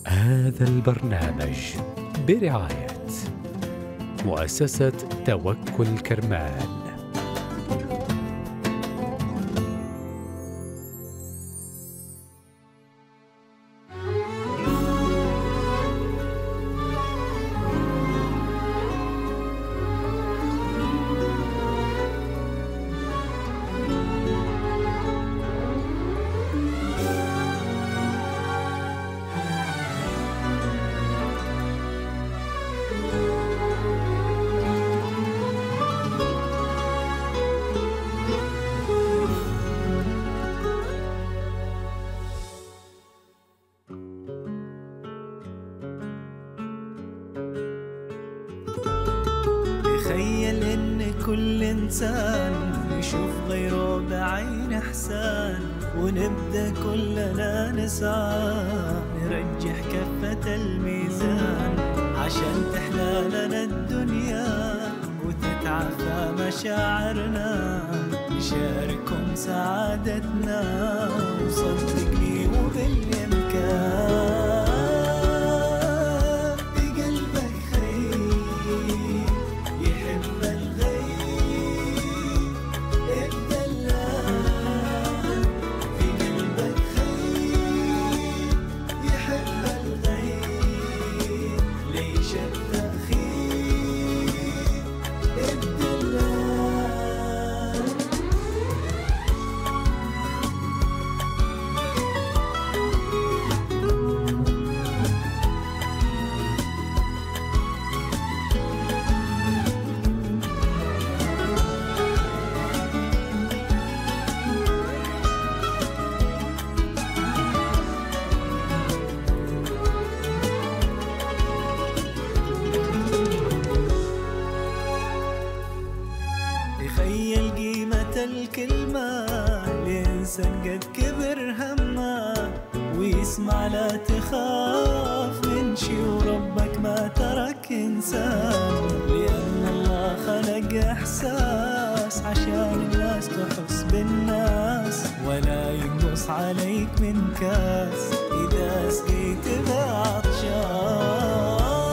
هذا البرنامج برعاية مؤسسة توكل كرمان. تخيل إن كل إنسان يشوف غيره بعين إحسان، ونبدأ كلنا نسعى نرجح كفة الميزان، عشان تحلى لنا الدنيا وتتعافى مشاعرنا، نشاركهم سعادتنا وصدقني وبالإمكان. تخيل قيمة الكلمة لإنسان قد كبر همه، ويسمع لا تخاف من شي وربك ما ترك إنسان، لأن الله خلق إحساس عشان الناس تحس بالناس، ولا ينقص عليك من كاس إذا سقيت بعطشان.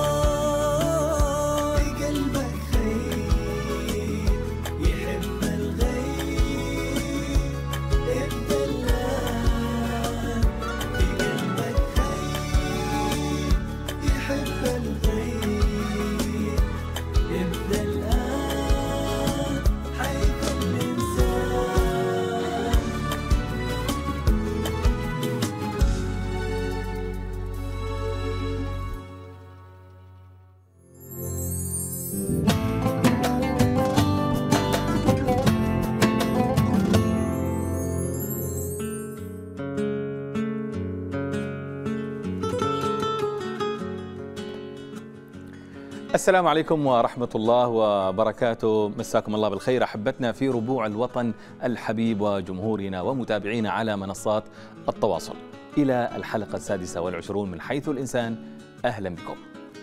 السلام عليكم ورحمة الله وبركاته، مساكم الله بالخير أحبتنا في ربوع الوطن الحبيب وجمهورنا ومتابعينا على منصات التواصل. إلى الحلقة 26 من حيث الإنسان، أهلا بكم.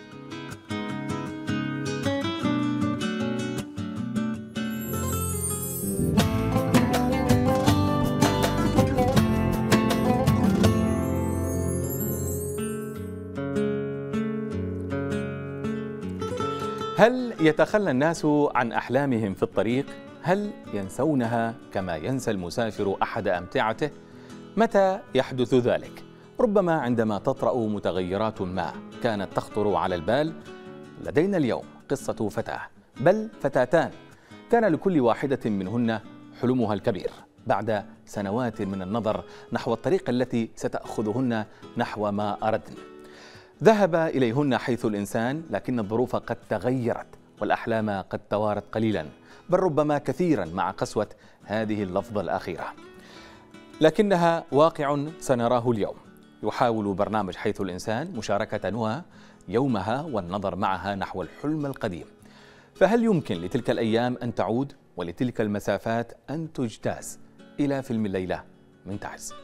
هل يتخلى الناس عن أحلامهم في الطريق؟ هل ينسونها كما ينسى المسافر أحد أمتعته؟ متى يحدث ذلك؟ ربما عندما تطرأ متغيرات ما كانت تخطر على البال. لدينا اليوم قصة فتاة، بل فتاتان، كان لكل واحدة منهن حلمها الكبير بعد سنوات من النظر نحو الطريق التي ستأخذهن نحو ما أردن. ذهب إليهن حيث الإنسان، لكن الظروف قد تغيرت والأحلام قد توارت قليلا، بل ربما كثيرا مع قسوة هذه اللفظة الأخيرة، لكنها واقع سنراه اليوم. يحاول برنامج حيث الإنسان مشاركة نهى يومها والنظر معها نحو الحلم القديم. فهل يمكن لتلك الأيام أن تعود ولتلك المسافات أن تجتاز؟ إلى فيلم الليلة من تعز.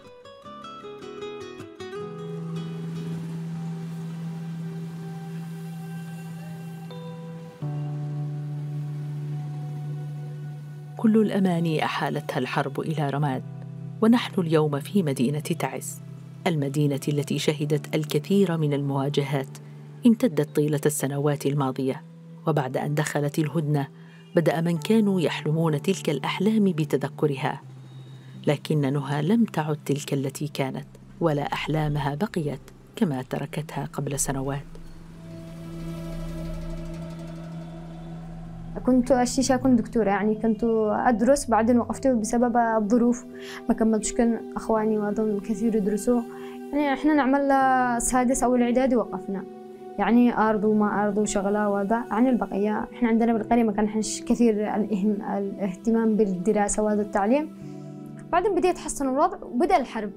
كل الأماني أحالتها الحرب إلى رماد، ونحن اليوم في مدينة تعز المدينة التي شهدت الكثير من المواجهات امتدت طيلة السنوات الماضية، وبعد أن دخلت الهدنة بدأ من كانوا يحلمون تلك الأحلام بتذكرها، لكن نهى لم تعد تلك التي كانت، ولا أحلامها بقيت كما تركتها قبل سنوات. كنت دكتورة، يعني كنت أدرس، بعدين وقفت بسبب الظروف، ما كملتش. كان أخواني وأظن كثير يدرسوا، يعني إحنا نعمل سادس أو الإعدادي وقفنا، يعني أرض وما أرض وشغلة وهذا. يعني البقية إحنا عندنا بالقرية ما كان كثير الاهتمام بالدراسة وهذا التعليم. بعدين بدأ يتحسن الوضع وبدأ الحرب.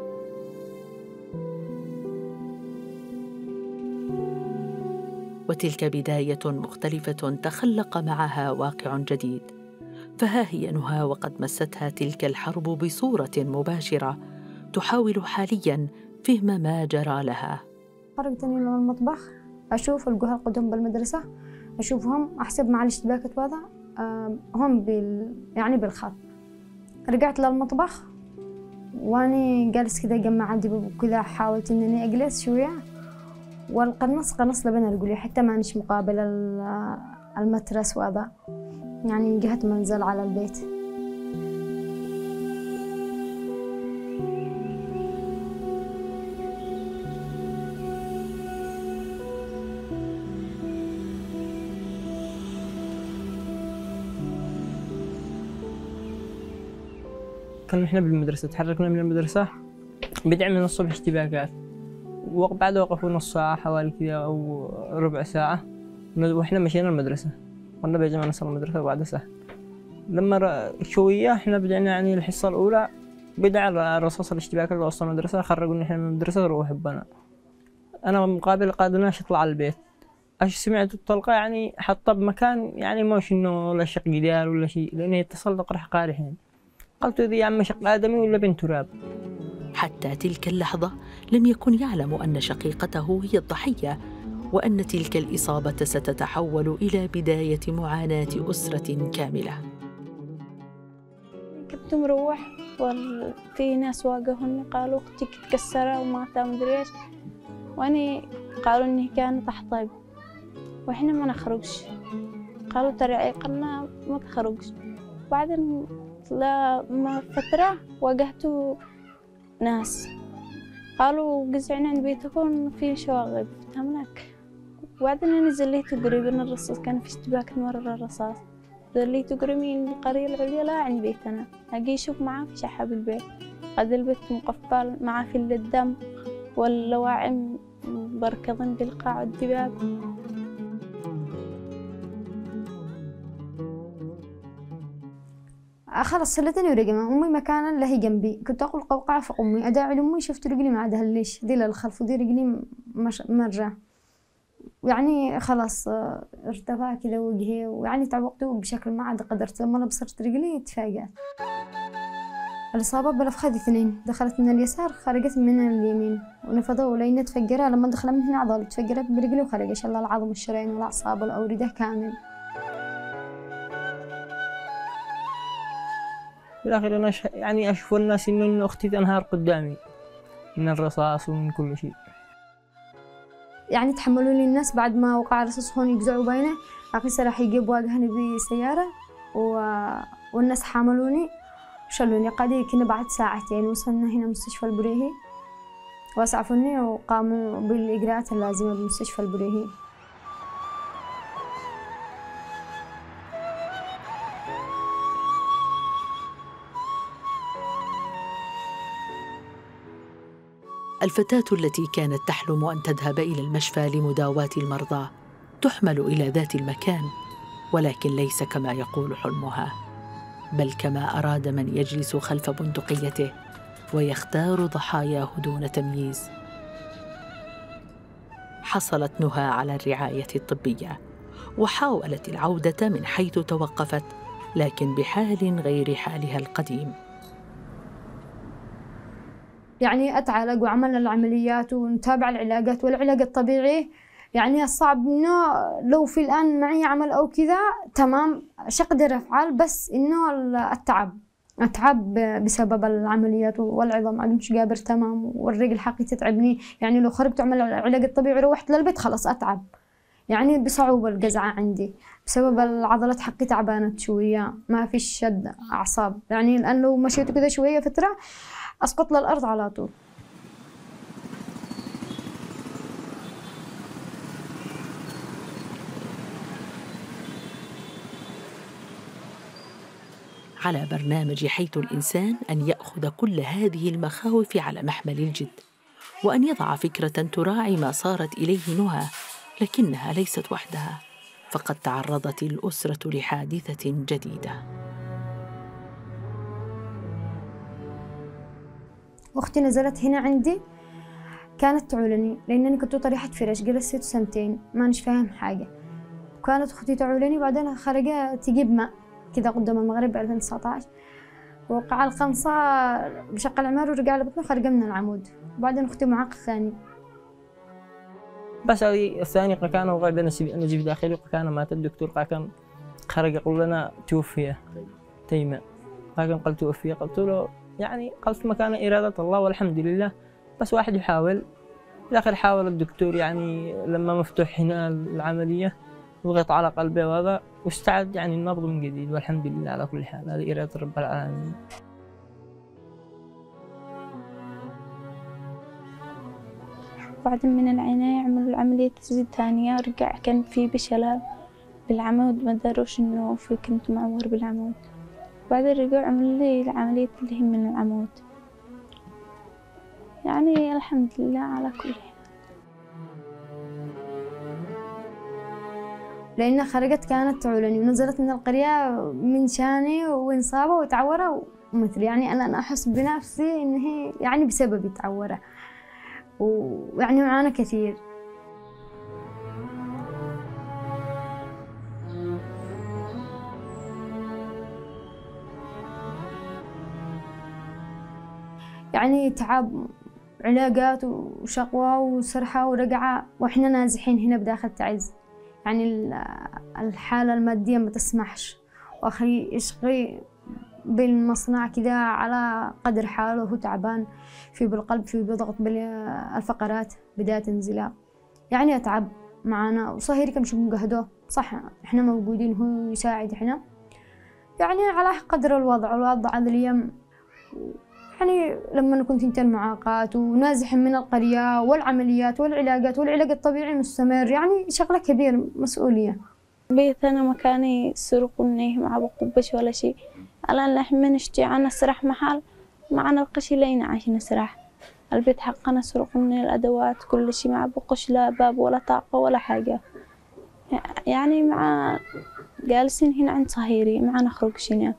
وتلك بداية مختلفة تخلق معها واقع جديد، فها هي نهى وقد مستها تلك الحرب بصورة مباشرة، تحاول حالياً فهم ما جرى لها. خرجتني من المطبخ أشوف الجهال قدام بالمدرسة، أشوفهم أحسب مع الاشتباكات وهذا هم يعني بالخط. رجعت للمطبخ وأنا جالس كذا جمع الدباب وكذا، حاولت إنني أجلس شوية، والقنص لبنا القولي، حتى ما نش مقابل المترس وهذا، يعني من جهة منزل على البيت. كنا إحنا بالمدرسة، تحركنا من المدرسة بدأ من الصبح اشتباكات، وبعد وقفوا نص ساعة حوالي كذا أو ربع ساعة، وإحنا مشينا المدرسة، قلنا بيجمع نصل المدرسة بعد ساعة. لما شوية إحنا بدأنا يعني الحصة الأولى بدأ الرصاص الاشتباكات وسط المدرسة، خرجونا إحنا من المدرسة وروحوا بنا. أنا مقابل قادناش أطلع على البيت، سمعت الطلقة يعني حطها بمكان يعني مش إنه ولا شق جدار ولا شيء، لأنه يتصل قرح قارحين. قلت ذي يا عم شق آدمي ولا بنت تراب. حتى تلك اللحظة لم يكن يعلم أن شقيقته هي الضحية، وأن تلك الإصابة ستتحول إلى بداية معاناة أسرة كاملة. كنت مروح وفي ناس واقفوني قالوا أختك تكسرة وماتت مدري إيش، وأنا قالوا إني كانت أحطب وإحنا ما نخرجش، قالوا ترى عيقنا ما تخرجش. بعدين لما فترة واجهتوا ناس قالوا قزعنا عن بيتكم في شواغب تملك. وبعدين أنا زليت قريب من الرصاص، كان في اشتباك مرة الرصاص، زليت قريب من القرية العليا لا عند بيتنا، أجي أشوف معاه في شحة بالبيت، قد البيت مقفل معاه في الدم واللواعم بركضن بالقاع والدباب. خلص سلتني ورقمة أمي مكانا لا هي جنبي، كنت أقول قوقعة في أمي، أداعي لأمي شفت رجلي ما عادها ليش دي للخلف ودي رجلي مرة، يعني خلاص ارتفع كذا وجهي، ويعني تعوقت بشكل ما عاد قدرت. لما بصرت رجلي تفاجأت. الإصابة بلفخذ 2، دخلت من اليسار خرجت من اليمين ونفضوا لين تفجرها. لما دخل من هنا عضلة تفجرت برجلي وخرج إن شاء الله العظم والشرايين والأعصاب والأوردة كامل. بالآخر أنا يعني أشوف الناس إنه أختي تنهار قدامي من الرصاص ومن كل شيء. يعني تحملوا لي الناس بعد ما وقع الرصاص هون يقزعوا بينه، أخي راح يجيب واجهني بسيارة والناس حاملوني شلوني. قادي كنا بعد ساعتين وصلنا هنا مستشفى البريهي وأسعفوني وقاموا بالإجراءات اللازمة بمستشفى البريهي. الفتاة التي كانت تحلم أن تذهب إلى المشفى لمداواة المرضى تحمل إلى ذات المكان، ولكن ليس كما يقول حلمها، بل كما أراد من يجلس خلف بندقيته ويختار ضحاياه دون تمييز. حصلت نهى على الرعاية الطبية وحاولت العودة من حيث توقفت، لكن بحال غير حالها القديم. يعني أتعالج وعملنا العمليات ونتابع العلاجات والعلاج الطبيعي. يعني الصعب إنه لو في الآن معي عمل أو كذا تمام شقدر أفعل، بس إنه التعب أتعب بسبب العمليات والعظام عاد مش قابر تمام، والرجل حقي تتعبني. يعني لو خرجت أعمل العلاج الطبيعي روحت للبيت خلاص أتعب، يعني بصعوبة القزعة عندي بسبب العضلات حقي تعبانة شوية، ما فيش شد أعصاب. يعني الآن لو مشيت كذا شوية فترة أسقط للأرض على طول. على برنامج حيث الإنسان أن يأخذ كل هذه المخاوف على محمل الجد، وأن يضع فكرة تراعي ما صارت إليه نهى، لكنها ليست وحدها، فقد تعرضت الأسرة لحادثة جديدة. أختي نزلت هنا عندي كانت تعولني لأنني كنت طريحة فرش، جلست 2 سنين ما نش فاهم حاجة. كانت أختي تعولني وبعدين خارجة تجيب ماء كذا قدام المغرب 2019، وقع القنصة بشق العمار ورجع لبطنه خارجة من العمود. وبعدين أختي معاق ثاني. بس هذه الثاني كان وغير نزيف داخلي كان مات. الدكتور كان خرج يقول لنا توفي تيمة، لكن قلت توفي، قلت له يعني قلت مكان إرادة الله والحمد لله، بس واحد يحاول. الآخر حاول الدكتور يعني لما مفتوح هنا العملية ضغط على قلبه وهذا واستعد يعني النبض من جديد، والحمد لله على كل حال. هذه إرادة رب العالمين. بعد من العناية عملوا عملية تجديد ثانية، رجع كان في بشلل بالعمود، ما داروش إنه في كنت معور بالعمود. بعدين رجعوا عملوا لي العملية اللي هي من العمود. يعني الحمد لله على كل حال. لأن خرجت كانت تعولني ونزلت من القرية من شاني وانصابة وتعورة ومثل، يعني أنا أحس بنفسي إن هي يعني بسببي تعورة، ويعني معانا كثير. يعني تعب، علاقات وشقوة وسرحة ورقعة، وإحنا نازحين هنا بداخل تعز. يعني الحالة المادية ما تسمحش، وأخي يشقي بالمصنع كذا على قدر حاله، وهو تعبان في بالقلب، في بضغط بالفقرات، بداية انزلاق. يعني أتعب معانا، وصهيري كم شو مقهدوه صح إحنا موجودين هو يساعد إحنا، يعني على قدر الوضع هذا اليوم. يعني لما كنت انت المعاقات ونازح من القرية والعمليات والعلاجات والعلاج الطبيعي مستمر، يعني شغلة كبيرة مسؤولية. بيت أنا مكاني سرقوني مع بقبش ولا شيء. الآن لحنا نشتي عنا سرح محل معنا القشي لين عايش نسرح. البيت حقنا سرقوني الأدوات كل شيء، مع بقش لا باب ولا طاقة ولا حاجة. يعني مع جالسين هنا عند صهيري معنا خروج هناك.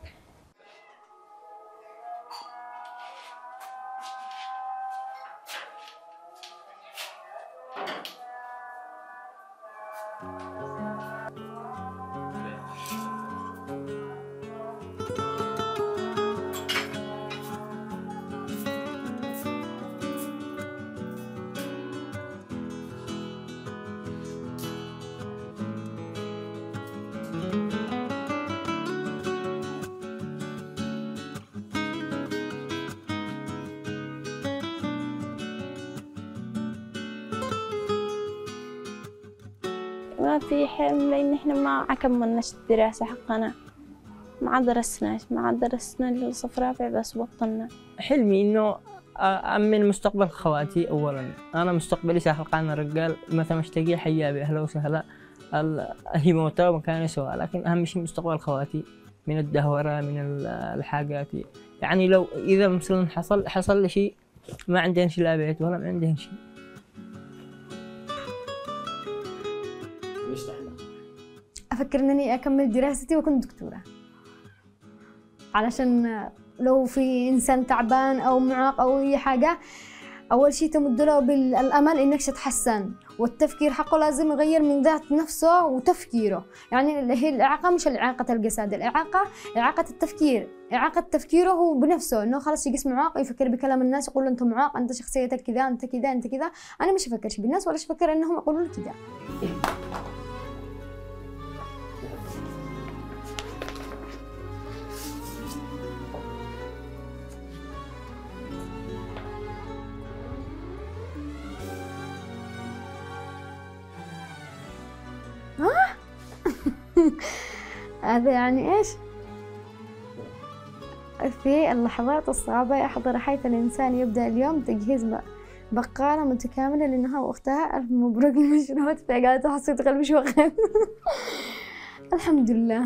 ما في حلم لأن إحنا ما كملناش الدراسة حقنا، ما درسنا للصف رابع بس بطلنا. حلمي إنه أمن مستقبل خواتي أولاً. أنا مستقبلي ساحق عن الرجال، متى مشتاقي حيا بأهلا وسهلا، هي موتى ومكان سواء، لكن أهم شيء مستقبل خواتي من الدهورة من الحاجات. يعني لو إذا مثلاً حصل لي شيء ما عندهن شيء لا بيت ولا ما عندهن شيء. أفكر أنني أكمل دراستي وأكون دكتورة، علشان لو في إنسان تعبان أو معاق أو أي حاجة، أول شيء تمد له بالأمل إنك تتحسن، والتفكير حقه لازم يغير من ذات نفسه وتفكيره. يعني هي الإعاقة مش الإعاقة الجسد، إعاقة التفكير، إعاقة تفكيره هو بنفسه، إنه خلاص يقيس معاق يفكر بكلام الناس، يقول أنت معاق، أنت شخصيتك كذا، أنت كذا، أنت كذا. أنا مش أفكرش بالناس ولا أفكر إنهم يقولوا لي كذا. هذا يعني إيش؟ في اللحظات الصعبة يحضر حيث الإنسان يبدأ اليوم تجهيز بقالة متكاملة لأنها وأختها. ألف مبروك المشروع، تفاجأت وحسيت قلبي شوخان. الحمد لله،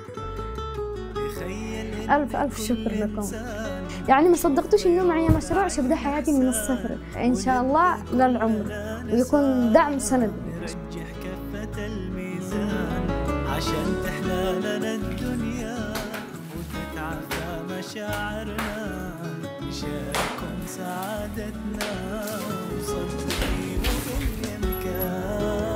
ألف شكر لكم. يعني ما صدقتوش إنه معي مشروع شبدأ حياتي من الصفر إن شاء الله للعمر، ويكون دعم سند. رجح كفة الميزان عشان تحلى لنا الدنيا وتتعافى مشاعرنا، نشارككم سعادتنا وصدقي وبالإمكان.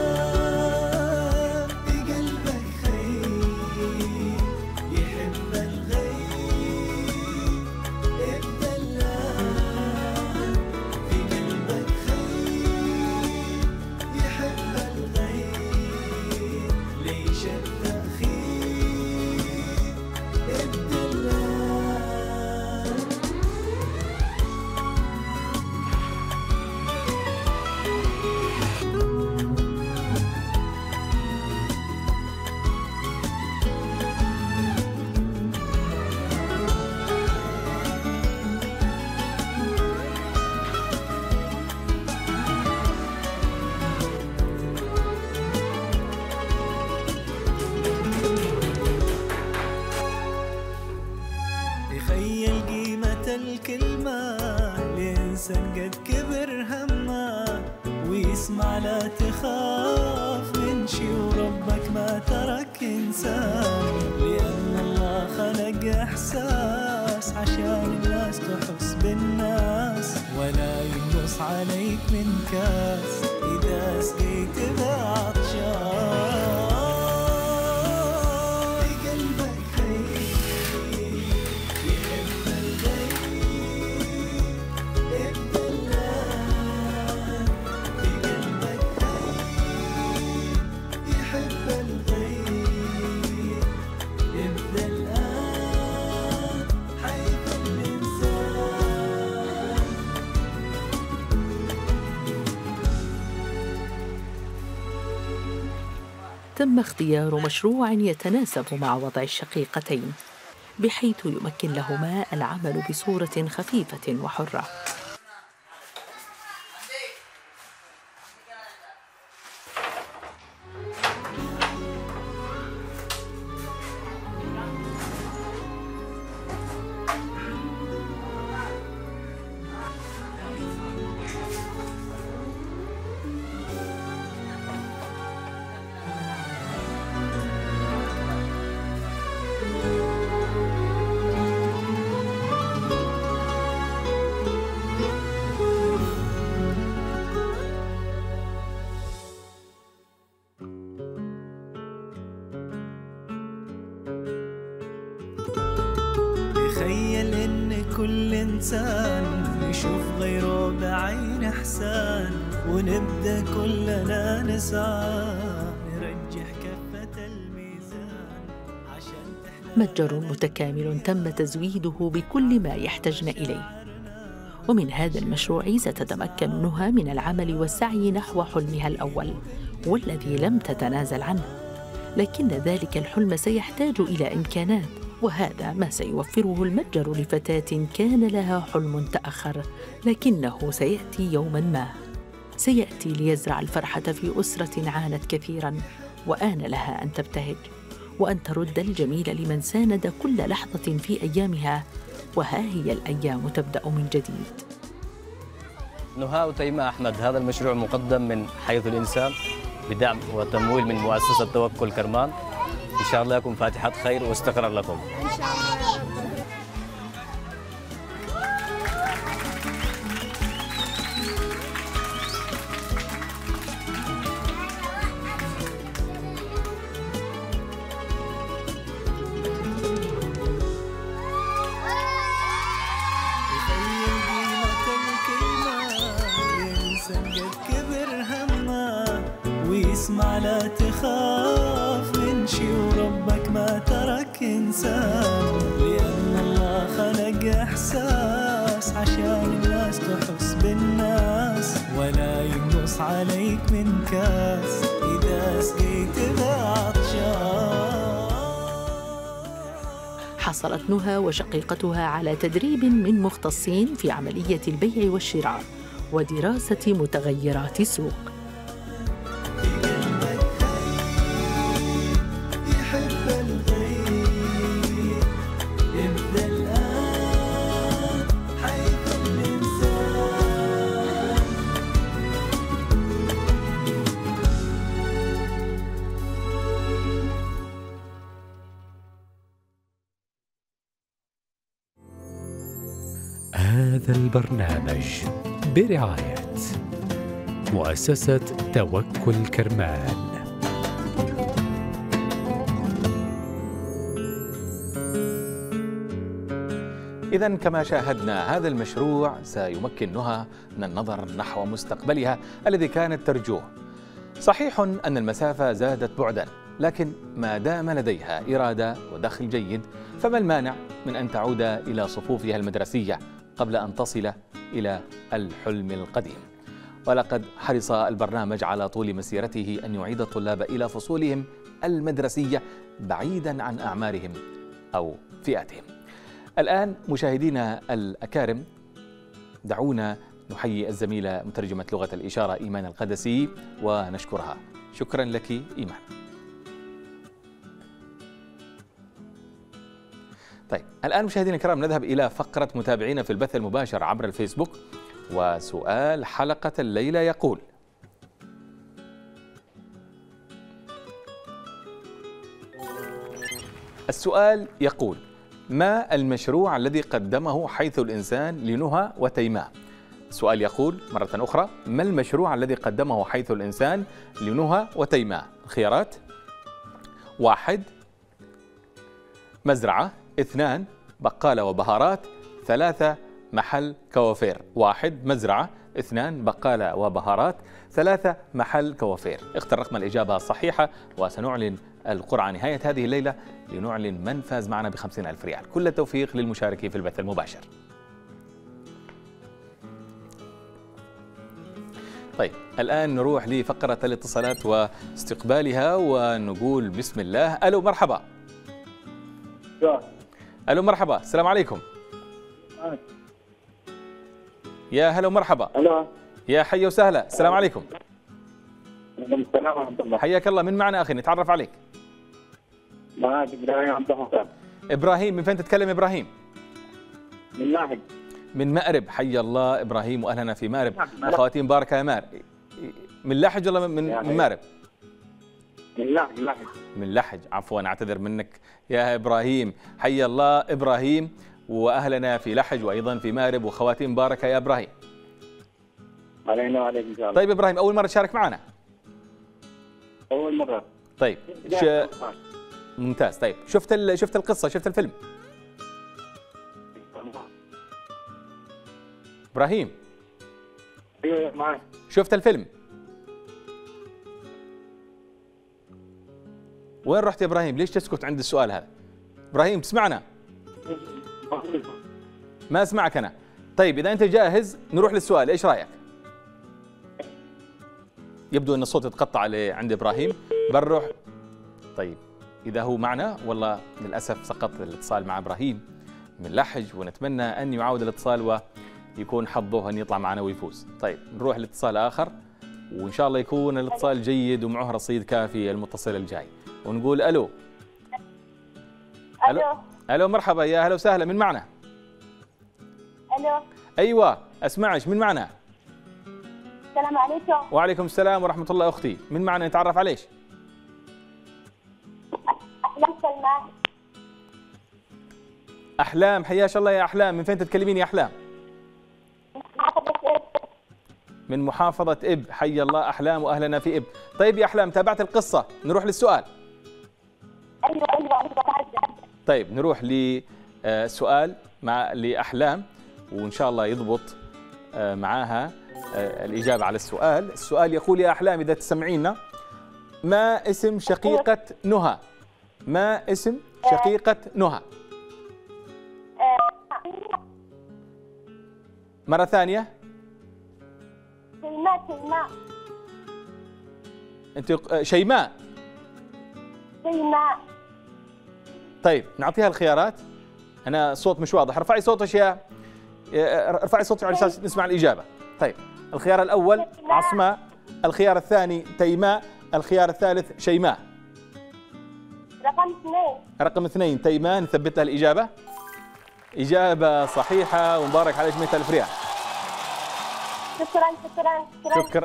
بقلبك خير يحب الغير، ابدأ الآن. بقلبك خير يحب الغير، ليش التأخير؟ ابدأ الآن. تخيل قيمة الكلمة لإنسان قد كبر همه، ويسمع لا تخاف من شي وربك ما ترك إنسان، لأن الله خلق إحساس عشان الناس تحس بالناس، ولا ينقص عليك من كاس إذا سقيت بعطشان. بقلبك خير يحب الغير، ابدأ الآن. بقلبك خير يحب الغير، ابدأ الآن حيث الإنسان. تم اختيار مشروع يتناسب مع وضع الشقيقتين، بحيث يمكن لهما العمل بصورة خفيفة وحرة. تخيل إن كل إنسان يشوف غيره بعين إحسان، ونبدأ كلنا نسعى نرجح كفة الميزان عشان تحلى. متجر متكامل تم تزويده بكل ما يحتاجن إليه. ومن هذا المشروع ستتمكن نهى من العمل والسعي نحو حلمها الأول، والذي لم تتنازل عنه، لكن ذلك الحلم سيحتاج إلى إمكانات، وهذا ما سيوفره المتجر لفتاة كان لها حلم تأخر، لكنه سيأتي يوماً ما. سيأتي ليزرع الفرحة في أسرة عانت كثيراً، وآن لها أن تبتهج وأن ترد الجميل لمن ساند كل لحظة في أيامها، وها هي الأيام تبدأ من جديد. نهى وتيمة أحمد، هذا المشروع مقدم من حيث الإنسان بدعم وتمويل من مؤسسة توكل كرمان. إن شاء الله يكون فاتحة خير واستقرار لكم. إن شاء الله. اسمع لا تخاف من شي وربك ما ترك إنسان، لأن الله خلق إحساس عشان الناس تحس بالناس، ولا ينقص عليك من كاس إذا إذا سقيت بعطشان. حصلت نهى وشقيقتها على تدريب من مختصين في عملية البيع والشراء ودراسة متغيرات السوق. يحب الغير يبدأ الآن حيث الإنسان. هذا البرنامج برعاية مؤسسة توكل كرمان. إذن كما شاهدنا هذا المشروع سيمكن نهى من النظر نحو مستقبلها الذي كانت ترجوه. صحيح أن المسافة زادت بعدا، لكن ما دام لديها إرادة ودخل جيد فما المانع من أن تعود إلى صفوفها المدرسية قبل أن تصل إلى الحلم القديم. ولقد حرص البرنامج على طول مسيرته أن يعيد الطلاب إلى فصولهم المدرسية بعيدا عن أعمارهم أو فئاتهم. الآن مشاهدينا الأكارم، دعونا نحيي الزميلة مترجمة لغة الإشارة إيمان القدسي ونشكرها. شكرا لك إيمان. طيب الآن مشاهدينا الكرام نذهب إلى فقرة متابعينا في البث المباشر عبر الفيسبوك، وسؤال حلقة الليلة يقول: السؤال يقول: ما المشروع الذي قدمه حيث الإنسان لنهى وتيماء؟ السؤال يقول مرة أخرى: ما المشروع الذي قدمه حيث الإنسان لنهى وتيماء؟ الخيارات: 1 مزرعة، 2 بقالة وبهارات، 3 محل كوافير. 1 مزرعة، 2 بقالة وبهارات، 3 محل كوافير. اختر رقم الإجابة الصحيحة وسنعلن القرعة نهاية هذه الليلة لنعلن من فاز معنا ب50,000 ريال. كل التوفيق للمشاركين في البث المباشر. طيب الآن نروح لفقرة الاتصالات واستقبالها ونقول بسم الله. ألو مرحبا. ألو مرحبا، السلام عليكم. يا هلا ومرحبا. الو يا حي وسهلا، السلام عليكم. وعليكم السلام ورحمة الله. حياك الله، من معنا أخي نتعرف عليك؟ معك إبراهيم عبد الحسن. إبراهيم، من فين تتكلم إبراهيم؟ من لاحق. من مأرب. حي الله إبراهيم وأهلنا في مأرب. أخواتي مباركة يا مأرب. من لحج ولا من مأرب؟ من لاحق. من لحج، عفوا أعتذر منك يا إبراهيم. حي الله إبراهيم وأهلنا في لحج وأيضا في مأرب، وخواتي مباركة يا إبراهيم. علينا وعليك إن شاء الله. طيب إبراهيم، أول مرة تشارك معنا؟ أول مرة. طيب ممتاز. طيب شفت القصة، شفت الفيلم؟ إبراهيم. ايوه معك. شفت الفيلم؟ وين رحت يا إبراهيم؟ ليش تسكت عند السؤال هذا؟ إبراهيم تسمعنا؟ ما أسمعك أنا. طيب إذا أنت جاهز نروح للسؤال، إيش رأيك؟ يبدو أن الصوت يتقطع عند إبراهيم. بنروح. طيب إذا هو معنا، والله للأسف سقط الاتصال مع إبراهيم من لحج، ونتمنى أن يعاود الاتصال ويكون حظه أن يطلع معنا ويفوز. طيب نروح لاتصال آخر وإن شاء الله يكون الاتصال جيد ومعه رصيد كافي المتصل الجاي، ونقول ألو. ألو مرحبا، يا هلا وسهلا، من معنا؟ ألو. أيوة أسمعش، من معنا؟ السلام عليكم. وعليكم السلام ورحمة الله. أختي من معنا نتعرف عليش؟ أحلام سلمان. أحلام، حياش الله يا أحلام. من فين تتكلمين يا أحلام؟ من محافظة إب. حي الله أحلام وأهلنا في إب. طيب يا أحلام، تابعت القصة؟ نروح للسؤال. أيوة. طيب نروح لسؤال لأحلام وإن شاء الله يضبط معاها الإجابة على السؤال. السؤال يقول: يا أحلام إذا تسمعينا، ما اسم شقيقة نهى؟ ما اسم شقيقة نهى؟ مرة ثانية. تيماء. انت شيماء. شيماء. طيب نعطيها الخيارات. انا الصوت مش واضح، ارفعي صوتك ارفعي صوتك على اساس نسمع الاجابه. طيب الخيار الاول عصماء، الخيار الثاني تيماء، الخيار الثالث شيماء. رقم 2. رقم 2 تيماء، نثبت لها الاجابه. اجابه صحيحه ومبارك عليك 100,000 ريال. شكرا.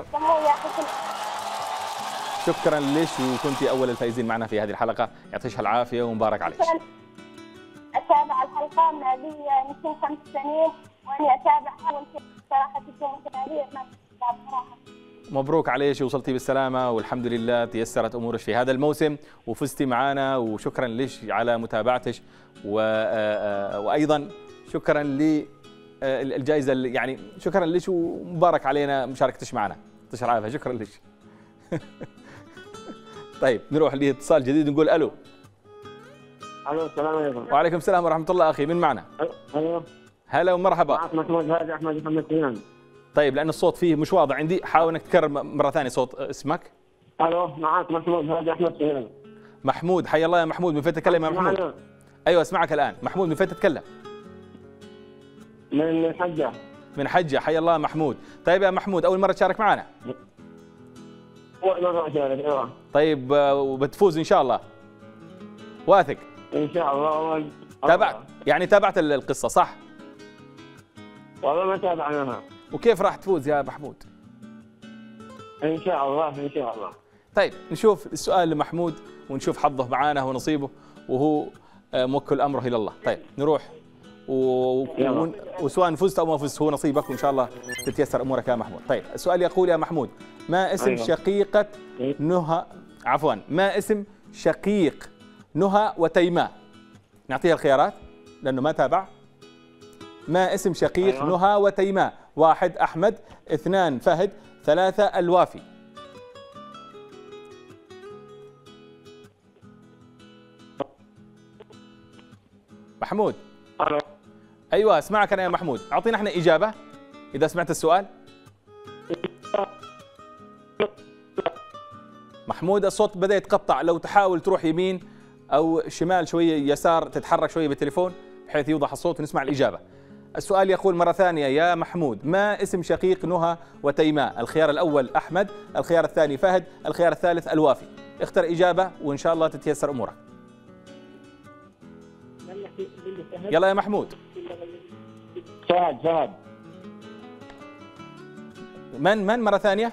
شكرا لك وكنتي اول الفائزين معنا في هذه الحلقه، يعطيك العافيه ومبارك عليك. اتابع الحلقه من يمكن 5 سنين وانا اتابعها صراحه تكون متابعه صراحه. مبروك عليك وصلتي بالسلامه والحمد لله تيسرت امورك في هذا الموسم وفزتي معنا، وشكرا لك على متابعتك وايضا شكرا للجائزه يعني شكرا لك ومبارك علينا مشاركتك معنا. يعطيك العافيه. شكرا لك. طيب نروح لاتصال جديد نقول الو. الو السلام عليكم. وعليكم السلام ورحمه الله. اخي من معنا؟ الو. هلا ومرحبا. معك محمود هادي احمد محمد سنان. طيب لان الصوت فيه مش واضح عندي، حاول انك تكرر مره ثانيه صوت اسمك. الو معك محمود هادي احمد سنان. محمود حي الله يا محمود، من فين تتكلم يا محمود؟ ايوه اسمعك الان. محمود من فين تتكلم؟ من حجه. من حجه، حي الله محمود. طيب يا محمود اول مره تشارك معنا؟ اول مره اشارك. ايوه. طيب وبتفوز ان شاء الله؟ واثق؟ ان شاء الله. تابعت القصه صح؟ والله ما تابعناها. وكيف راح تفوز يا محمود؟ ان شاء الله ان شاء الله. طيب نشوف السؤال لمحمود ونشوف حظه معانا ونصيبه، وهو موكل امره الى الله. طيب نروح وسواء فزت او ما فزت هو نصيبك وان شاء الله تتيسر امورك يا محمود. طيب السؤال يقول يا محمود ما اسم شقيقة نهى ما اسم شقيق نهى وتيماء؟ نعطيها الخيارات لانه ما تابع. ما اسم شقيق نهى وتيماء؟ 1 أحمد، 2 فهد، 3 الوافي. محمود. الو. ايوه اسمعك انا يا محمود، اعطينا احنا اجابه اذا سمعت السؤال. محمود الصوت بدا يتقطع، لو تحاول تروح يمين او شمال شويه يسار، تتحرك شويه بالتليفون بحيث يوضح الصوت ونسمع الاجابه. السؤال يقول مرة ثانية يا محمود ما اسم شقيق نهى وتيماء؟ الخيار الأول أحمد، الخيار الثاني فهد، الخيار الثالث الوافي. اختر إجابة وإن شاء الله تتيسر أمورك. يلا يا محمود. فهد. من مرة ثانية؟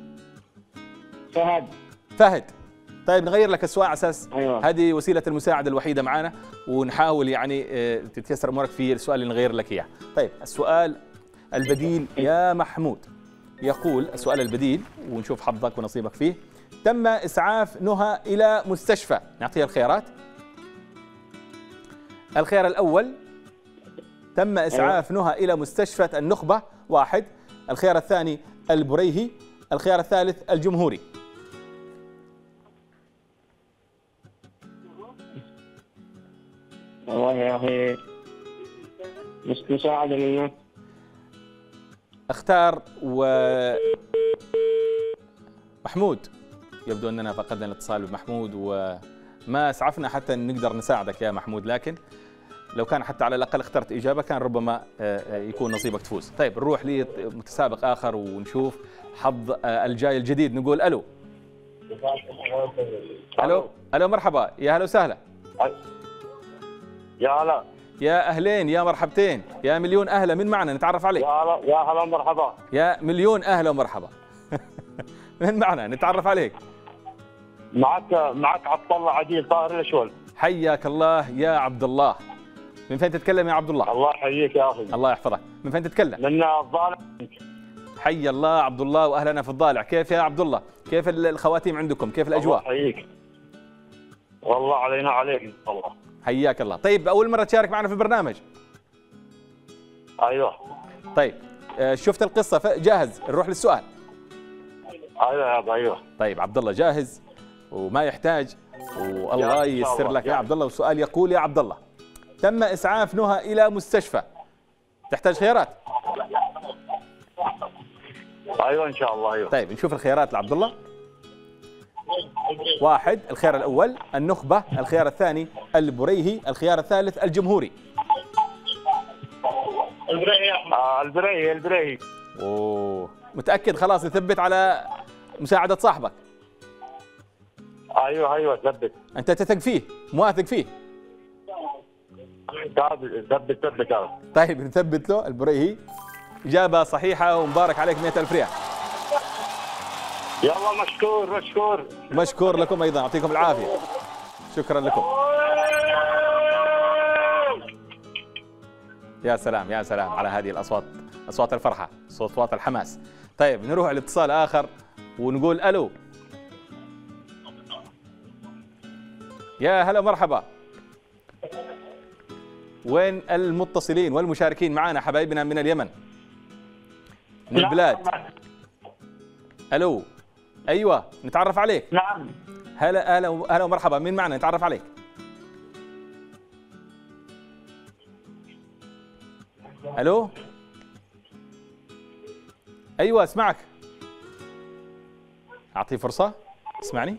فهد. طيب نغير لك السؤال على اساس أيوة. هذه وسيله المساعده الوحيده معنا، ونحاول يعني تتيسر امورك في السؤال اللي نغير لك اياه. طيب السؤال البديل يا محمود يقول السؤال البديل ونشوف حظك ونصيبك فيه. تم اسعاف نهى الى مستشفى. نعطيها الخيارات. الخيار الاول تم اسعاف نهى الى مستشفى النخبه 1، الخيار الثاني البريهي، الخيار الثالث الجمهوري. والله يا اخي مساعدة لنا. اختار محمود يبدو اننا فقدنا الاتصال بمحمود وما اسعفنا حتى نقدر نساعدك يا محمود، لكن لو كان حتى على الاقل اخترت اجابه كان ربما يكون نصيبك تفوز. طيب نروح لمتسابق اخر ونشوف حظ الجاي الجديد. نقول الو. الو مرحبا، يا هلا وسهلا. يا هلا. يا اهلين، يا مرحبتين، يا مليون اهلا. من معنا نتعرف عليك؟ يا هلا مرحبا. يا مليون اهلا ومرحبا. من معنا نتعرف عليك؟ معك عبد الله عديل طاهر الاشول. حياك الله يا عبد الله. من فين تتكلم يا عبد الله؟ الله يحييك يا اخي. الله يحفظك. من فين تتكلم؟ من الضالع. حي الله عبد الله واهلنا في الضالع. كيف يا عبد الله؟ كيف الخواتيم عندكم؟ كيف الاجواء؟ الله يحييك. والله علينا عليك والله. حياك الله. طيب اول مره تشارك معنا في البرنامج؟ ايوه. طيب شفت القصه جاهز نروح للسؤال؟ ايوه يا ابا ايوه. طيب عبد الله جاهز وما يحتاج، والله ييسر لك يا عبد الله. والسؤال يقول يا عبد الله تم اسعاف نهى الى مستشفى. تحتاج خيارات؟ ايوه ان شاء الله. ايوه. طيب نشوف الخيارات لعبد الله. واحد الخيار الأول النخبة، الخيار الثاني البريهي، الخيار الثالث الجمهوري. البريهي. البريهي. أوه متأكد؟ خلاص نثبت على مساعدة صاحبك. ايوه ثبت. أنت تثق فيه؟ مواثق فيه؟ ثبت. طيب نثبت له البريهي. إجابة صحيحة ومبارك عليك 100,000 ريال. يلا مشكور. مشكور لكم أيضا، يعطيكم العافية. شكرا لكم. يا سلام يا سلام على هذه الأصوات، أصوات الفرحة، أصوات الحماس. طيب نروح لاتصال آخر ونقول ألو. يا هلا مرحبا. وين المتصلين والمشاركين معنا حبايبنا من اليمن من البلاد؟ ألو. أيوة نتعرف عليك. نعم. هلا ومرحبا، مين معنا نتعرف عليك؟ ألو. أيوة اسمعك. أعطيه فرصة اسمعني.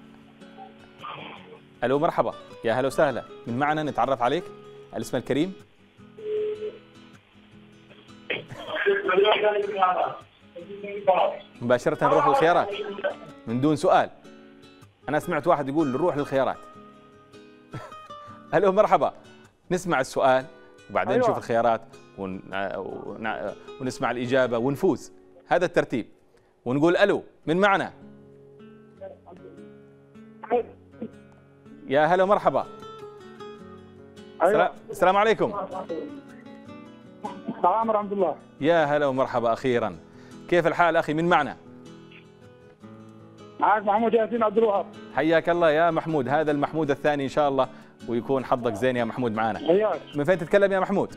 ألو مرحبا، يا هلا وسهلا، من معنا نتعرف عليك؟ الاسم الكريم. مباشرة نروح للخيارات من دون سؤال. أنا سمعت واحد يقول نروح للخيارات. ألو مرحبا، نسمع السؤال وبعدين نشوف الخيارات ونسمع الإجابة ونفوز. هذا الترتيب. ونقول ألو، من معنا؟ يا هلا مرحبا. السلام عليكم. السلام ورحمة الله. يا هلا ومرحبا أخيرا. كيف الحال أخي، من معنا؟ معك محمود ياسين عبد الوهاب. حياك الله يا محمود، هذا المحمود الثاني إن شاء الله ويكون حظك زين يا محمود معنا. حياك. من فين تتكلم يا محمود؟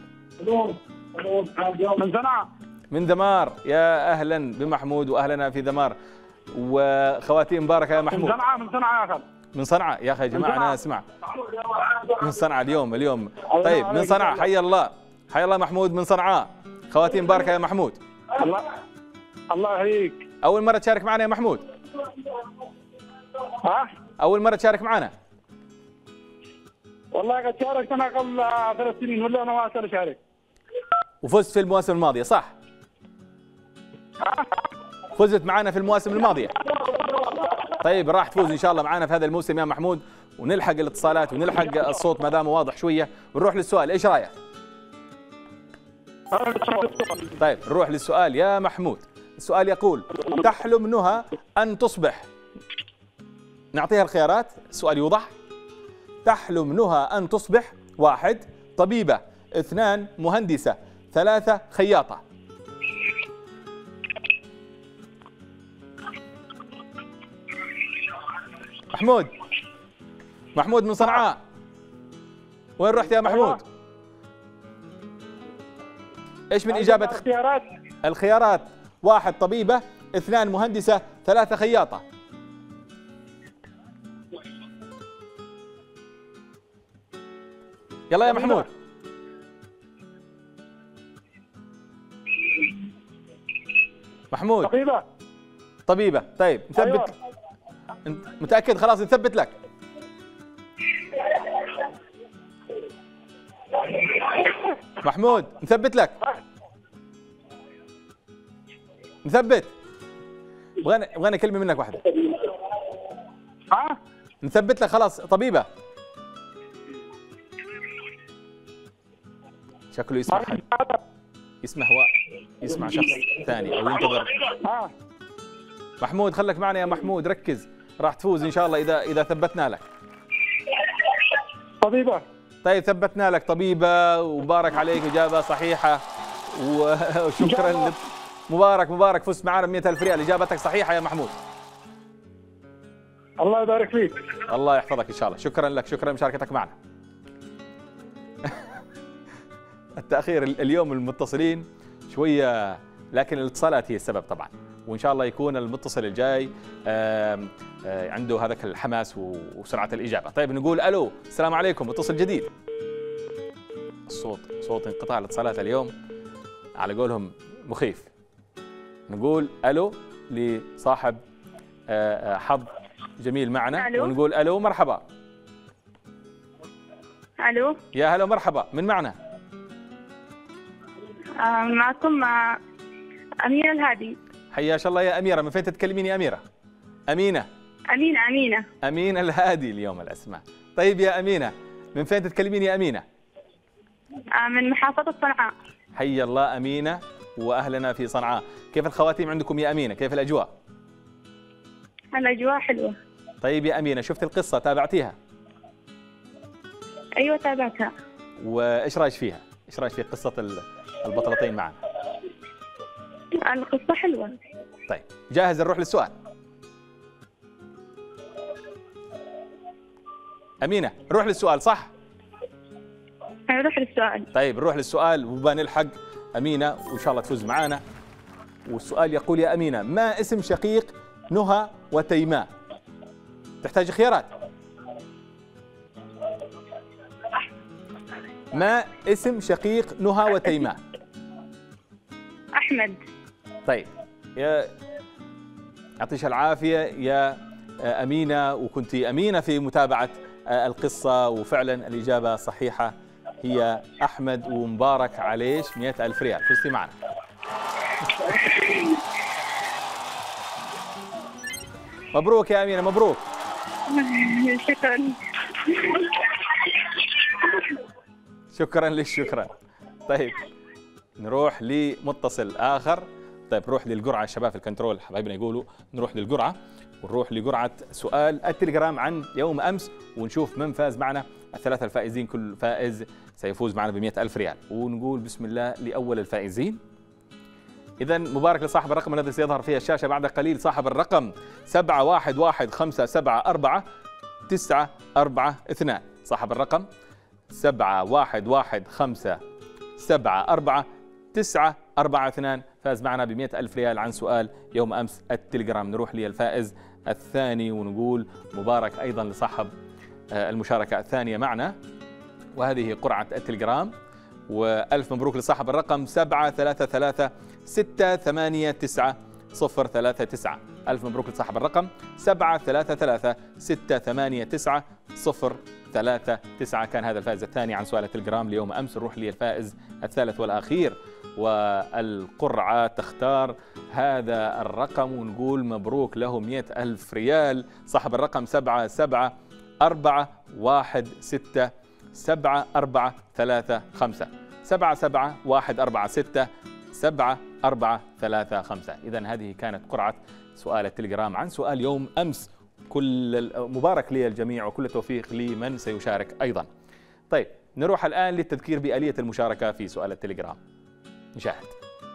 من صنعاء. من ذمار. يا أهلا بمحمود وأهلنا في ذمار، وخواتيم مباركة يا محمود. من صنعاء يا أخي. من صنعاء يا أخي يا جماعة، أنا أسمع من صنعاء اليوم. طيب من صنعاء، حي الله محمود من صنعاء. خواتيم مباركة يا محمود. الله يحييك. أول مرة تشارك معنا يا محمود؟ ها؟ أول مرة تشارك معنا؟ والله قد شاركت أنا قبل 3 سنين ولا أنا ما أشارك. وفزت في المواسم الماضية صح؟ فزت معنا في المواسم الماضية. طيب راح تفوز إن شاء الله معنا في هذا الموسم يا محمود، ونلحق الاتصالات ونلحق الصوت ما دام واضح شوية، ونروح للسؤال. إيش رأيك؟ طيب نروح للسؤال يا محمود. السؤال يقول: تحلم نهى أن تصبح، نعطيها الخيارات، السؤال يوضح. تحلم نهى أن تصبح: 1 طبيبة، 2 مهندسة، 3 خياطة. محمود من صنعاء، وين رحت يا محمود؟ ايش من إجابة الخيارات؟ 1 طبيبة، 2 مهندسة، 3 خياطة. يلا يا محمود. محمود طبيبة. طيب نثبت. أيوة. متأكد؟ خلاص نثبت لك. محمود نثبت لك. نثبت. بغينا كلمة منك واحدة. نثبت لك خلاص. طبيبة. شكله يسمع شخص ثاني او ينتظر. محمود خليك معنا يا محمود، ركز، راح تفوز ان شاء الله اذا ثبتنا لك. طبيبة. طيب ثبتنا لك طبيبة، ومبارك عليك، إجابة صحيحة وشكرا. مبارك فزت معنا ب100,000 ريال. إجابتك صحيحة يا محمود. الله يبارك فيك. الله يحفظك إن شاء الله. شكرا لك، شكرا لمشاركتك معنا. التأخير اليوم المتصلين شوية، لكن الاتصالات هي السبب طبعا، وإن شاء الله يكون المتصل الجاي عنده هذاك الحماس وسرعة الإجابة. طيب نقول ألو، السلام عليكم، متصل جديد. صوت انقطاع الاتصالات اليوم على قولهم مخيف. نقول ألو لصاحب حظ جميل معنا. ألو. ونقول الو مرحبا. الو. يا هلا مرحبا، من معنا؟ معكم أميرة الهادي. حياك الله يا أميرة، من فين تتكلمين يا أميرة؟ أمينة. أمينة. أمينة الهادي اليوم الأسماء. طيب يا أمينة، من فين تتكلمين يا أمينة؟ من محافظة صنعاء. حيا الله أمينة وأهلنا في صنعاء. كيف الخواتيم عندكم يا أمينة؟ كيف الأجواء؟ الأجواء حلوة. طيب يا أمينة، شفت القصة تابعتيها؟ أيوة تابعتها. وإيش رأيك فيها؟ إيش رأيك في قصة البطلتين معنا؟ القصة حلوة. طيب جاهز نروح للسؤال؟ أمينة نروح للسؤال صح؟ نروح للسؤال. طيب نروح للسؤال وبنلحق أمينة وإن شاء الله تفوز معانا. والسؤال يقول يا أمينة، ما اسم شقيق نهى وتيماء؟ تحتاج خيارات. ما اسم شقيق نهى وتيماء؟ أحمد. طيب يعطيك العافية يا أمينة، وكنت أمينة في متابعة القصة، وفعلا الإجابة صحيحة هي أحمد، ومبارك عليش 100,000 ريال، فزتي معنا. مبروك يا أمينة، مبروك. شكرا. شكرا لك، شكرا. طيب نروح لمتصل آخر. طيب نروح للقرعة، الشباب في الكنترول حبايبنا يقولوا نروح للقرعة، ونروح لقرعة سؤال التليجرام عن يوم أمس، ونشوف من فاز معنا. الثلاثة الفائزين كل فائز سيفوز معنا ب100,000 ريال، ونقول بسم الله لأول الفائزين. إذا مبارك لصاحب الرقم الذي سيظهر فيه الشاشة بعد قليل، صاحب الرقم 7115742942. صاحب الرقم 7115742942 فاز معنا ب100,000 ريال عن سؤال يوم أمس التليجرام. نروح للفائز الثاني ونقول مبارك أيضا لصاحب المشاركة الثانية معنا، وهذه قرعة التليجرام. وألف مبروك لصاحب الرقم 733689 ألف مبروك لصاحب الرقم 733689 كان هذا الفائز الثاني عن سؤال التليجرام ليوم أمس. نروح للفائز الثالث والأخير، والقرعة تختار هذا الرقم ونقول مبروك له 100,000 ريال. صاحب الرقم 774167 7435 774167 7435. إذن هذه كانت قرعة سؤال التليجرام عن سؤال يوم أمس. كل مبارك للجميع وكل التوفيق لمن سيشارك أيضا. طيب نروح الآن للتذكير بآلية المشاركة في سؤال التليجرام. نشاهد.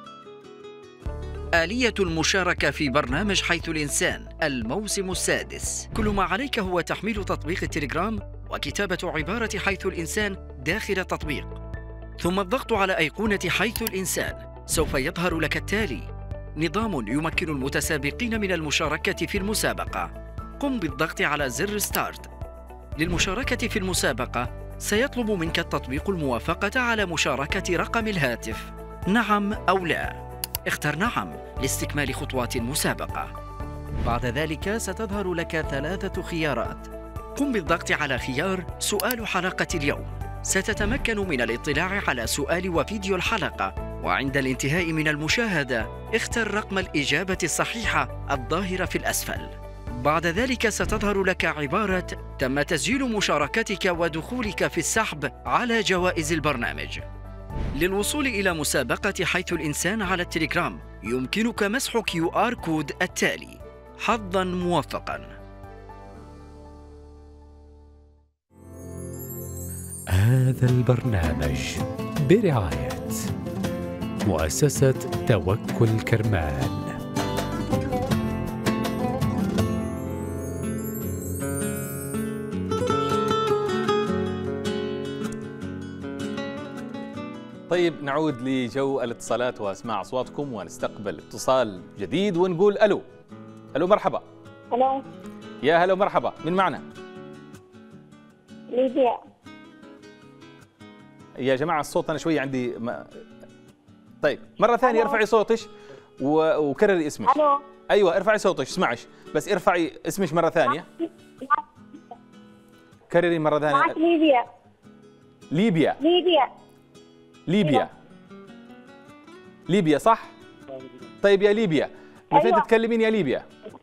آلية المشاركة في برنامج حيث الإنسان الموسم السادس. كل ما عليك هو تحميل تطبيق التليجرام وكتابة عبارة حيث الإنسان داخل التطبيق، ثم الضغط على أيقونة حيث الإنسان. سوف يظهر لك التالي: نظام يمكن المتسابقين من المشاركة في المسابقة. قم بالضغط على زر ستارت. للمشاركة في المسابقة سيطلب منك التطبيق الموافقة على مشاركة رقم الهاتف، نعم أو لا. اختر نعم لاستكمال خطوات المسابقة. بعد ذلك ستظهر لك 3 خيارات. قم بالضغط على خيار سؤال حلقة اليوم. ستتمكن من الاطلاع على سؤال وفيديو الحلقة، وعند الانتهاء من المشاهدة اختر رقم الإجابة الصحيحة الظاهرة في الأسفل. بعد ذلك ستظهر لك عبارة تم تسجيل مشاركتك ودخولك في السحب على جوائز البرنامج. للوصول إلى مسابقة حيث الإنسان على التليجرام يمكنك مسح QR كود التالي. حظاً موفقاً. هذا البرنامج برعاية مؤسسة توكل كرمان. طيب نعود لجو الاتصالات واسماع اصواتكم ونستقبل اتصال جديد ونقول الو. الو مرحبا. الو. يا هلا ومرحبا، من معنا؟ ليديا. يا جماعه الصوت انا شويه عندي طيب مره ثانيه ارفعي صوتش وكرري اسمك. الو. ايوه ارفعي صوتك اسمعش، بس ارفعي اسمش مره ثانيه. كرري مره ثانيه. معك ليبيا. ليبيا. ليبيا. ليبيا. ليبيا صح؟ طيب يا ليبيا من فين تتكلمين يا ليبيا؟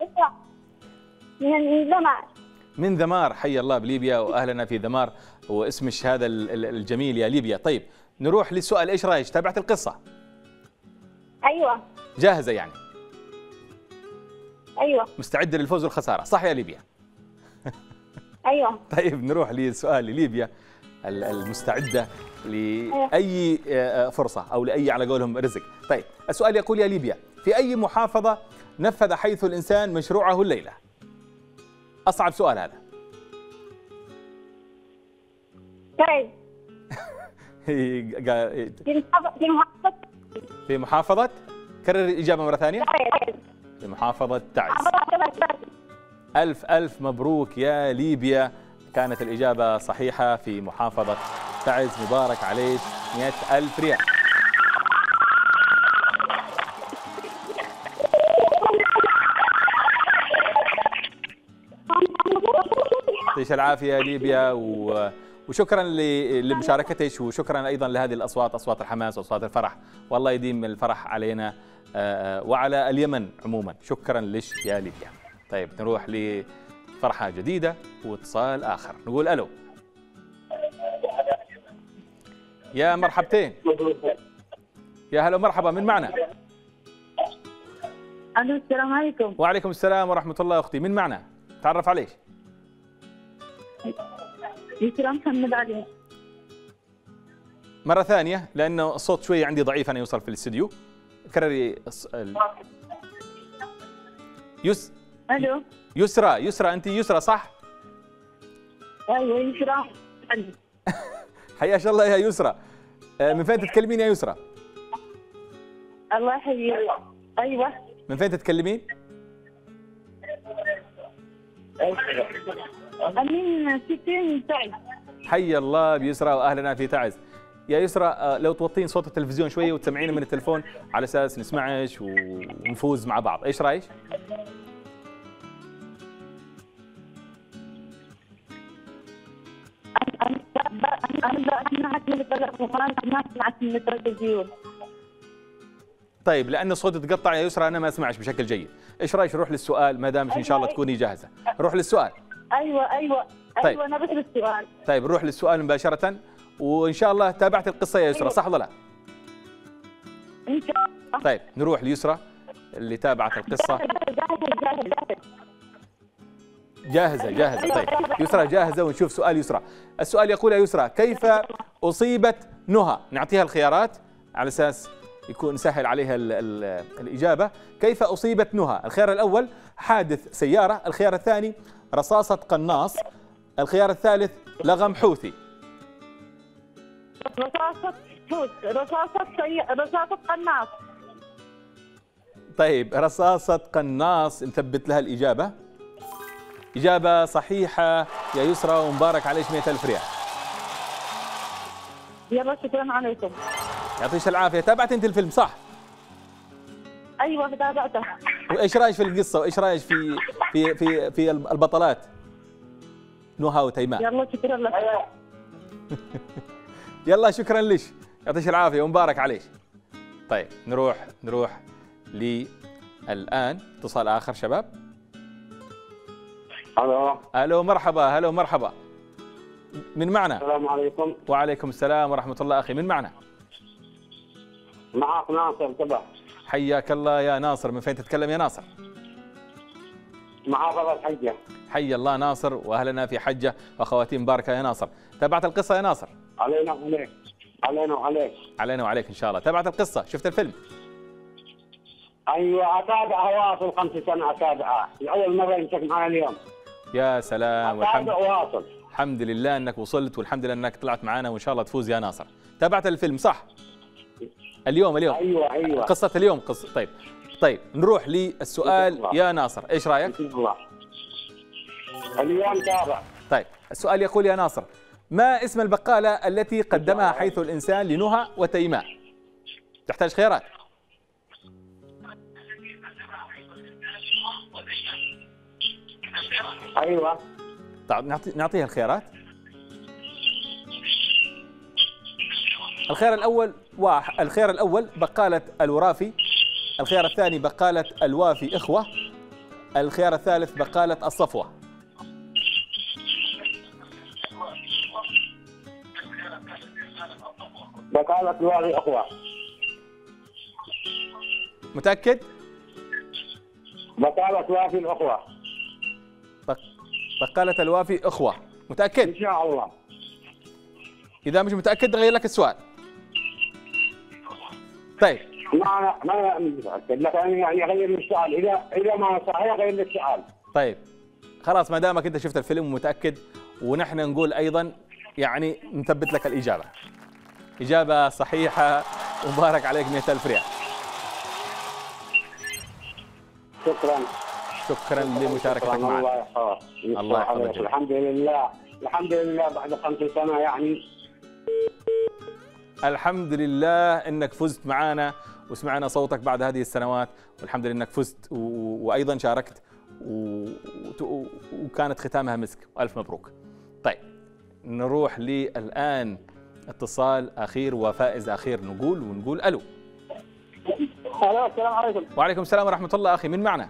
من ذمار. من ذمار، حي الله بليبيا واهلنا في ذمار، واسمش هذا الجميل يا ليبيا. طيب نروح للسؤال، ايش رايك؟ تابعت القصه؟ ايوه. جاهزه يعني؟ ايوه. مستعده للفوز والخساره صح يا ليبيا؟ ايوه. طيب نروح للسؤال لليبيا المستعده لاي فرصه او لاي على قولهم رزق. طيب السؤال يقول يا ليبيا، في اي محافظه نفذ حيث الانسان مشروعه الليله؟ اصعب سؤال هذا. طيب. في محافظة كرر الإجابة مرة ثانية. في محافظة تعز. ألف مبروك يا ليبيا، كانت الإجابة صحيحة في محافظة تعز، مبارك عليك 100,000 ريال. يعطيك العافية يا ليبيا، وشكرا لمشاركتك، وشكرا ايضا لهذه الاصوات، اصوات الحماس واصوات الفرح، والله يديم الفرح علينا وعلى اليمن عموما. شكرا لك يا ليبيا. طيب نروح لفرحه جديده واتصال اخر، نقول الو. يا مرحبتين. يا هلا مرحبا، من معنا؟ الو السلام عليكم. وعليكم السلام ورحمه الله. اختي من معنا؟ تعرف عليك. يسرا محمد علي. مرة ثانية لأنه الصوت شوي عندي ضعيف أنا يوصل في الاستديو. كرري ألو. يسرى أنت يسرى صح؟ أيوة يسرا. حياك الله يا يسرى. من فين تتكلمين يا يسرى؟ الله يحييك. أيوة. من فين تتكلمين؟ أمين 60 تعز. حي الله بيسرى واهلنا في تعز. يا يسرى لو توطين صوت التلفزيون شويه وتسمعينا من التلفون على اساس نسمعش ونفوز مع بعض، ايش رايك؟ طيب لأن الصوت يتقطع يا يسرى أنا ما أسمعش بشكل جيد، إيش رأيك نروح للسؤال ما دامك إن شاء الله تكوني جاهزة؟ روح للسؤال. أيوة طيب. أنا بس للسؤال. طيب نروح للسؤال مباشرة، وإن شاء الله تابعت القصة يا يسرى صح ولا لا؟ إن شاء الله. طيب نروح ليسرى اللي تابعت القصة. جاهزة. طيب يسرى جاهزة، ونشوف سؤال يسرى. السؤال يقول يا يسرى، كيف أصيبت نهى؟ نعطيها الخيارات على أساس يكون نسهل عليها الإجابة. كيف أصيبت نهى؟ الخيار الأول حادث سيارة، الخيار الثاني رصاصة قناص، الخيار الثالث لغم حوثي. رصاصة قناص. طيب رصاصة قناص نثبت لها الإجابة. إجابة صحيحة يا يسرى ومبارك عليك 100,000 ريال. يلا شكرا عليكم. يعطيك العافية. تابعت أنت الفيلم صح؟ أيوة تابعته. وإيش رأيك في القصة وإيش رأيك في البطلات؟ نهى وتيمان. يلا شكرا لك. يلا شكرا لك، يعطيك العافية ومبارك عليك. طيب نروح الآن اتصال آخر شباب. الو مرحبا. هلا ومرحبا، من معنا؟ السلام عليكم. وعليكم السلام ورحمة الله. أخي من معنا؟ معك ناصر تبع. حياك الله يا ناصر، من فين تتكلم يا ناصر؟ محافظة حجة. حي الله ناصر وأهلنا في حجة وأخواتي مباركة يا ناصر. تابعت القصة يا ناصر؟ علينا وعليك. علينا وعليك إن شاء الله. تابعت القصة؟ شفت الفيلم؟ أيوة أتابعها واصل 5 سنة أتابعها، لأول مرة يمسك معي اليوم. يا سلام. أتابع واصل. الحمد لله أنك وصلت، والحمد لله أنك طلعت معنا، وإن شاء الله تفوز يا ناصر. تابعت الفيلم صح؟ اليوم أيوة. قصة اليوم قصة. طيب نروح للسؤال يا ناصر، إيش رأيك؟ اليوم تابع. طيب السؤال يقول يا ناصر، ما اسم البقالة التي قدمها حيث الإنسان لنهى وتيمان؟ تحتاج خيارات. ايوه. طيب نعطيها الخيارات. الخيار الأول بقالة الورافي، الخيار الثاني بقالة الوافي إخوة، الخيار الثالث بقالة الصفوة. بقالة الوافي إخوة. متأكد؟ بقالة الوافي الأخوة. بقالة الوافي إخوة، متأكد؟ إن شاء الله. إذا مش متأكد غير لك السؤال. طيب. ما متأكد، لكن يعني غير السؤال، إذا ما صحيح غير السؤال. طيب خلاص، ما دامك أنت شفت الفيلم ومتأكد، ونحن نقول أيضا يعني نثبت لك الإجابة. إجابة صحيحة، ومبارك عليك 100,000 ريال. شكرا. شكرا لمشاركتك معنا. الله يحفظك. الله يحفظك. الحمد لله، الحمد لله بعد 5 سنة يعني. الحمد لله انك فزت معنا وسمعنا صوتك بعد هذه السنوات، والحمد لله انك فزت وايضا شاركت وكانت ختامها مسك، والف مبروك. طيب نروح للان اتصال اخير وفائز اخير، نقول الو. الو، السلام عليكم. وعليكم السلام ورحمه الله. اخي من معنا؟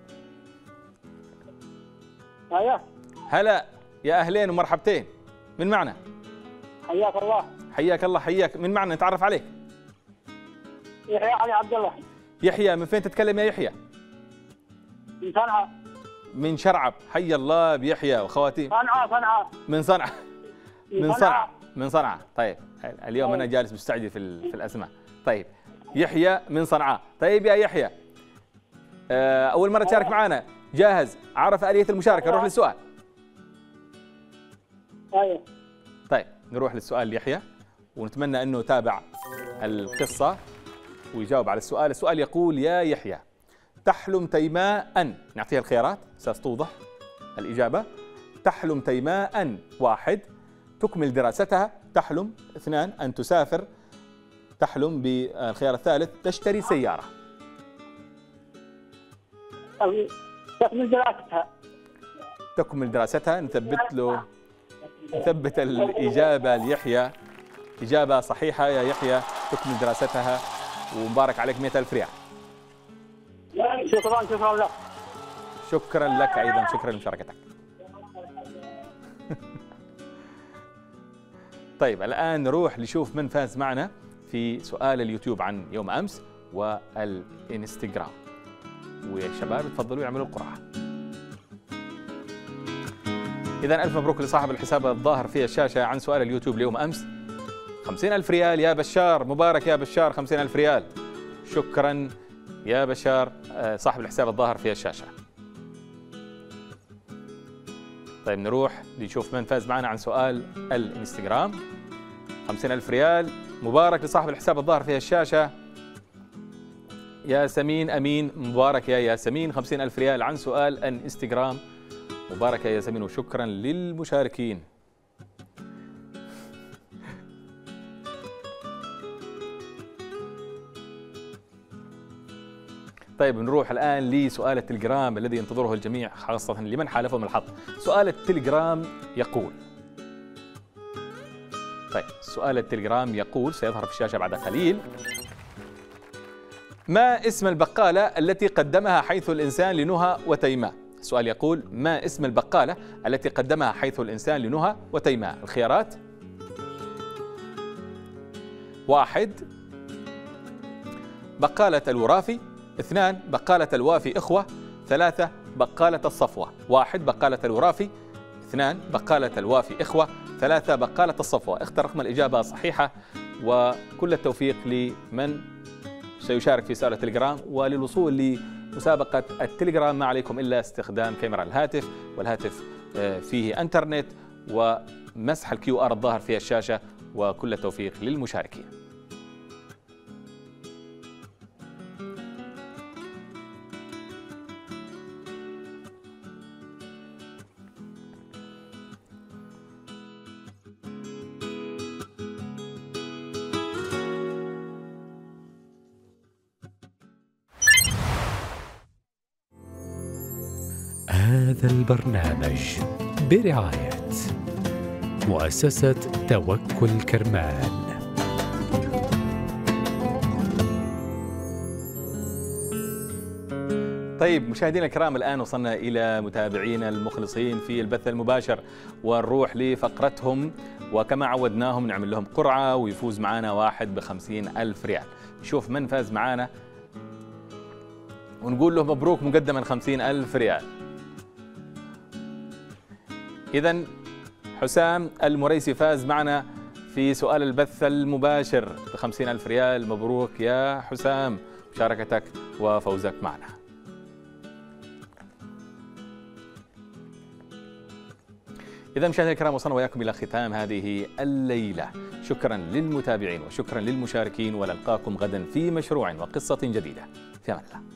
ايوه. هلا، يا اهلين ومرحبتين. من معنا؟ حياك الله. حياك الله. حياك. من معنا نتعرف عليك؟ يحيى علي عبد الله. يحيى، من فين تتكلم يا يحيى؟ من صنعاء. من شرعب. حي الله بيحيى وخواتيم. صنعاء. من صنعاء. من صنعاء. طيب اليوم انا جالس مستعجل في الاسماء. طيب يحيى من صنعاء. طيب يا يحيى، اول مره تشارك معنا، جاهز؟ عرف آلية المشاركه؟ نروح للسؤال. ايوه. طيب نروح للسؤال ليحيى، ونتمنى انه يتابع القصه ويجاوب على السؤال. السؤال يقول: يا يحيى، تحلم تيماء أن، نعطيها الخيارات أساس توضح الإجابة. تحلم تيماء أن: 1 تكمل دراستها، تحلم 2 أن تسافر، تحلم بالخيار الثالث تشتري سيارة. تكمل دراستها. تكمل دراستها. نثبت الإجابة ليحيى. إجابة صحيحة يا يحيى، تكمل دراستها، ومبارك عليك 100,000 ريال. شكرا لك. شكرا لك أيضا، شكرا لمشاركتك. طيب الآن نروح نشوف من فاز معنا في سؤال اليوتيوب عن يوم أمس والإنستغرام. ويا شباب تفضلوا يعملوا القرعة. إذا ألف مبروك لصاحب الحساب الظاهر في الشاشة عن سؤال اليوتيوب ليوم أمس. 50,000 ريال يا بشار، مبارك يا بشار، 50,000 ريال. شكرا يا بشار صاحب الحساب الظاهر في الشاشة. طيب نروح نشوف من فاز معنا عن سؤال الانستغرام. 50,000 ريال، مبارك لصاحب الحساب الظاهر في الشاشة ياسمين أمين. مبارك يا ياسمين، 50,000 ريال عن سؤال الانستغرام. مبارك يا ياسمين، وشكرا للمشاركين. طيب نروح الآن لسؤال التليجرام الذي ينتظره الجميع، خاصة لمن حالفهم الحظ. سؤال التليجرام يقول، طيب سؤال التليجرام يقول، سيظهر في الشاشة بعد قليل: ما اسم البقالة التي قدمها حيث الإنسان لنهى وتيماء؟ السؤال يقول: ما اسم البقالة التي قدمها حيث الإنسان لنهى وتيماء؟ الخيارات: 1 بقالة الورافي، 2 بقالة الوافي إخوة، 3 بقالة الصفوة. 1 بقالة الورافي، 2 بقالة الوافي إخوة، 3 بقالة الصفوة. اختر رقم الإجابة الصحيحة، وكل التوفيق لمن سيشارك في سؤال التليجرام. وللوصول لمسابقة التليجرام ما عليكم إلا استخدام كاميرا الهاتف، والهاتف فيه انترنت، ومسح الQR الظاهر في الشاشة. وكل التوفيق للمشاركين. هذا البرنامج برعاية مؤسسة توكل كرمان. طيب مشاهدينا الكرام، الآن وصلنا إلى متابعينا المخلصين في البث المباشر، ونروح لفقرتهم. وكما عودناهم نعمل لهم قرعة ويفوز معنا واحد ب50,000 ريال. نشوف من فاز معنا ونقول له مبروك مقدما 50,000 ريال. إذن حسام المريسي فاز معنا في سؤال البث المباشر ب50,000 ريال. مبروك يا حسام مشاركتك وفوزك معنا. إذا مشاهدينا الكرام، وصلنا وياكم إلى ختام هذه الليلة. شكرا للمتابعين وشكرا للمشاركين، ونلقاكم غدا في مشروع وقصة جديدة. في أمان الله.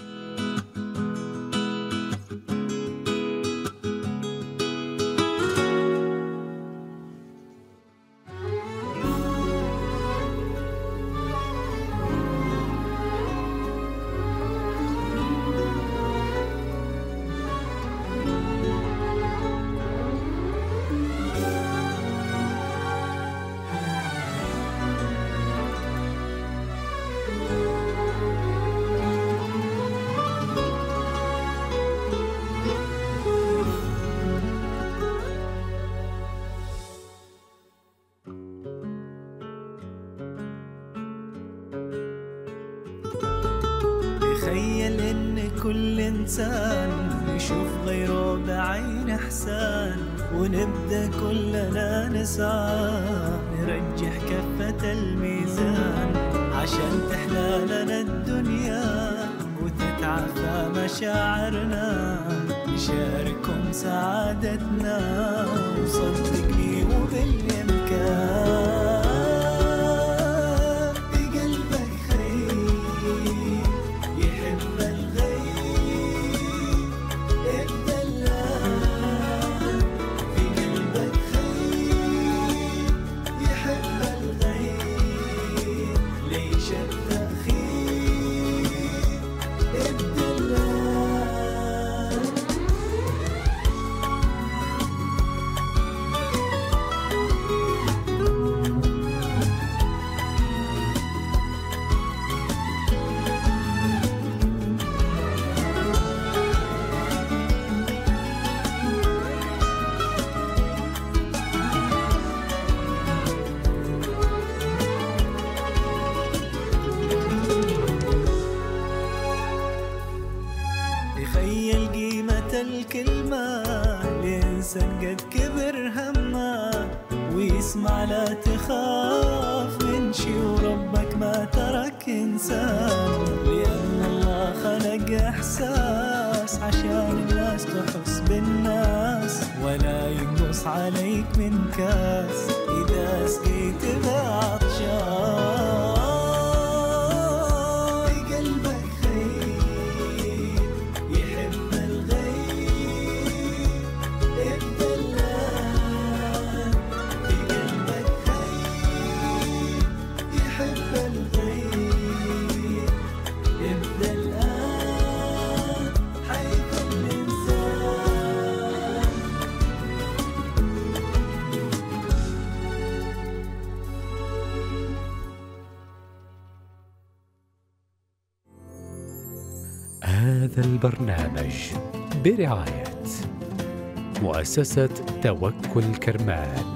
تخيل ان كل انسان يشوف غيره بعين احسان، ونبدا كلنا نسعى نرجح كفة الميزان، عشان تحلى لنا الدنيا وتتعافى مشاعرنا، نشارككم سعادتنا وصدقني وبالامكان. تخيل قيمة الكلمة لإنسان قد كبر همه، ويسمع لا تخاف من شي وربك ما ترك إنسان، لأن الله خلق إحساس عشان الناس تحس بالناس، ولا ينقص عليك من كاس إذا سقيت بعطشان. هذا البرنامج برعاية مؤسسة توكل كرمان.